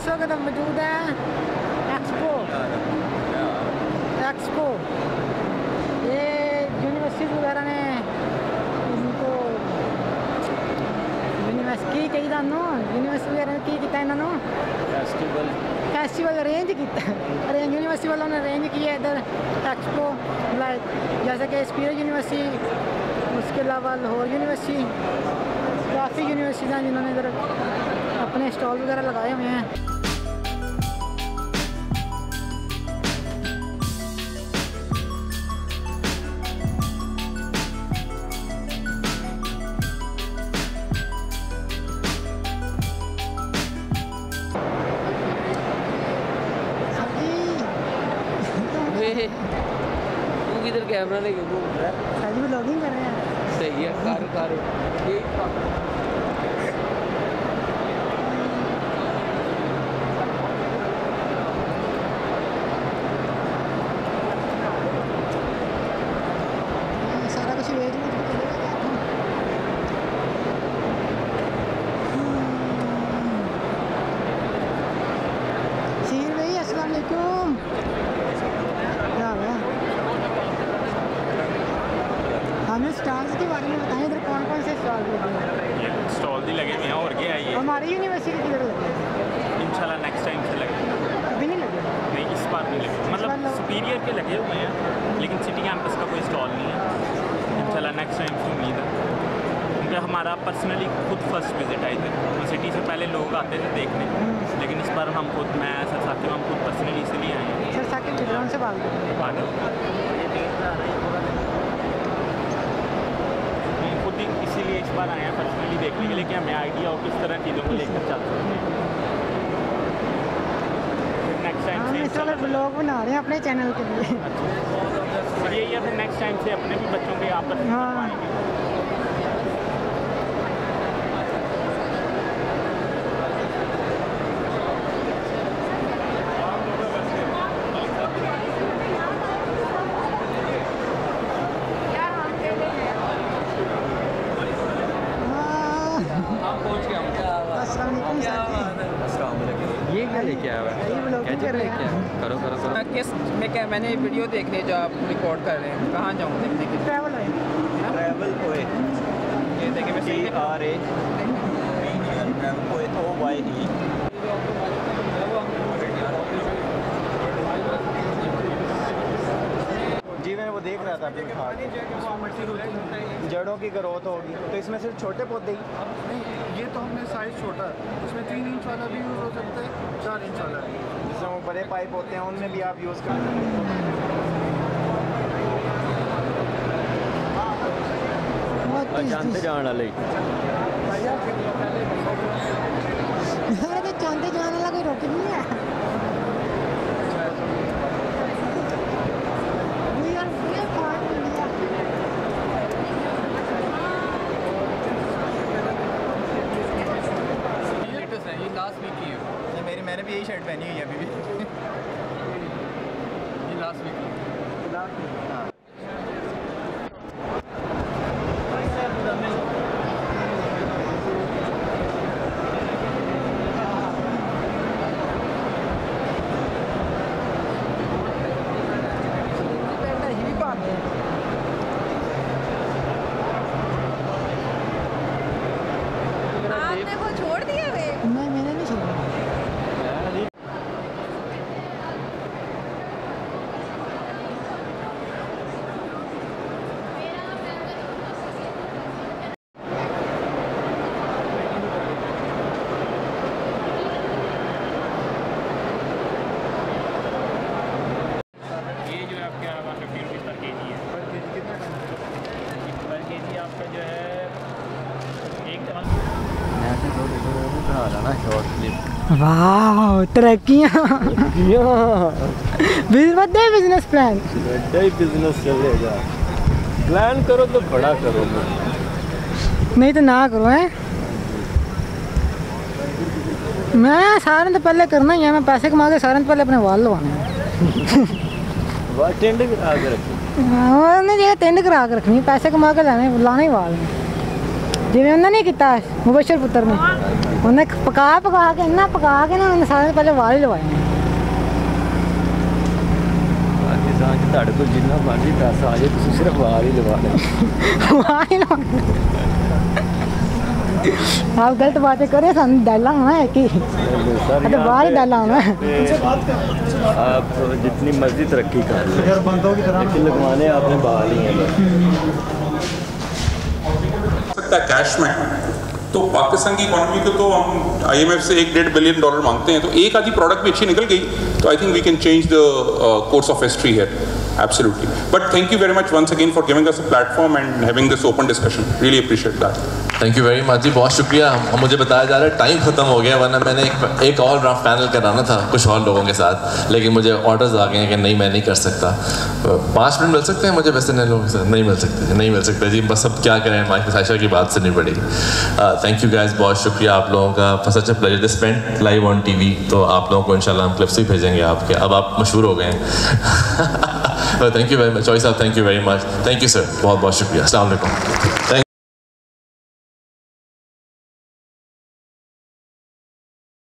इस वक्त मौजूद है एक्सपो। ये यूनिवर्सिटी वगैरह ने इनको यूनिवर्सिटी चाहिए यूनिवर्सिटी वगैरह की किया इन्होंने फेस्टिवल अरेंज किया। यूनिवर्सिटी वालों ने अरेंज किया इधर एक्सपो, लाइक जैसे कि स्पीयर यूनिवर्सिटी, उसके अलावा लाहौर यूनिवर्सिटी, काफ़ी यूनिवर्सिटी हैं जिन्होंने इधर अपने स्टॉल वगैरह लगाए हुए हैं। तू किधर कैमरा लेके घूम रहा है? आज भी व्लॉगिंग कर रहे हैं। सही है, कर सारा कुछ वेट में सीर भाई अस्सलाम वालेकुम। हमें स्टॉल्स के बारे में बताएं, इधर कौन कौन से स्टॉल लगे हैं? ये स्टॉल भी लगे हुए हैं और क्या है ये हमारी यूनिवर्सिटी किधर लगे हैं? इंशाल्लाह नेक्स्ट टाइम से लगे। अभी नहीं लगे? नहीं, इस बार नहीं लगे, मतलब सुपीरियर के लगे हुए हैं, लेकिन सिटी कैंपस का कोई स्टॉल नहीं है। इंशाल्लाह नेक्स्ट टाइम से उम्मीद है, क्योंकि हमारा पर्सनली खुद फर्स्ट विजिट है इधर। तो सिटी से पहले लोग आते थे देखने, लेकिन इस बार हम खुद, मैं सर साकिब, हम खुद पर्सनली इसलिए आए हैं। सर साकिब बैकग्राउंड से बात करें। इसीलिए इस बार आए हैं पर्सनली देखने के लिए कि हमें आइडिया हो किस तरह चीज़ों को लेकर चलते हैं। नेक्स्ट टाइम से इस वक्त ब्लॉग बना रहे हैं अपने चैनल के लिए। और यही है, फिर नेक्स्ट टाइम से अपने भी बच्चों के यहाँ पर आएंगे। ये क्या लेके आया हुआ है? करो किस मैंने वीडियो देखनी है जो आप रिकॉर्ड कर रहे हैं, कहाँ जाऊँ देखने के? ट्रैवल है, ट्रैवल पोए, ये देखिए मैं सही TRA ट्रैवल पोए OYE। जी मैं वो देख रहा था अभी जड़ों की ग्रोथ होगी, तो इसमें सिर्फ छोटे पौधे ही? नहीं, ये तो हमने साइज़ छोटा है, इसमें 3 इंच वाला भी यूज़ हो सकता है, 4 इंच वाला है। जिसमें वो बड़े पाइप होते हैं उनमें भी आप यूज़ कर सकते हैं। जानते जान वाले चांदे जाने वाला कोई रोटी नहीं है। मैंने भी यही शर्ट पहनी हुई है अभी भी। ये लास्ट वीक हाँ। आपने वो छोड़ दिया वे? नहीं, मैंने नहीं छोड़ा। वाह तरक्कियाँ बिजनेस प्लान बिजनेस चलेगा। प्लान करो तो बड़ा करो, नहीं तो ना करो है। मैं सारे तो पहले करना ही है, मैं पैसे कमा के सारे तो पहले अपने वाल लवाने हैं। टेंड करा के रखो, नहीं टेंड करा के रखनी, पैसे कमा के लाने ही वाल हैं। जिवें उन्हें नहीं किया मुबशर पुत्र ने उन्हें पका के इन्ना पका के ना उन्हें सारे पहले वाल ही लवाए ਤੁਹਾਡੇ ਕੋਲ ਜਿੰਨਾ ਮਰਜ਼ੀ ਪੈਸਾ ਆ ਜਾਏ ਤੁਸੀਂ ਸਿਰਫ ਵਾਲ ਹੀ ਲਵਾ ਲਓ आप गलत बातें करें सन डाला होना है कि बाहर ही डाला होना है आप जितनी मर्जी तरक्की कर लेकिन लगवाने आपने बाल ही हैं सकता है कैश में। तो पाकिस्तान की इकोनॉमी को तो हम IMF से $1-1.5 बिलियन मांगते हैं, तो एक आधी प्रोडक्ट भी अच्छी निकल गई तो I think we can change the course of history here absolutely. But thank you very much once again for giving us a platform and having this open discussion, really appreciate that. Thank you very much जी, बहुत शुक्रिया। मुझे बताया जा रहा है time ख़त्म हो गया, वरना मैंने एक और ड्राफ्ट पैनल कराना था कुछ और लोगों के साथ, लेकिन मुझे ऑर्डर्स आ गए हैं कि नहीं मैं नहीं कर सकता। 5 मिनट मिल सकते हैं मुझे वैसे नए लोगों के साथ? नहीं मिल सकते जी, बस अब क्या करें, माइक साइशा की बात सुननी पड़ेगी। थैंक यू गाइस, बहुत शुक्रिया आप लोगों का, such a pleasure this went live on TV। तो आप लोगों को इंशाल्लाह हम क्लिप्स ही भेजेंगे आपके, अब आप मशहूर हो गए हैं। Thank you very much choice साहब, thank you very much, thank you sir, बहुत बहुत शुक्रिया, अस्सलाम वालेकुम।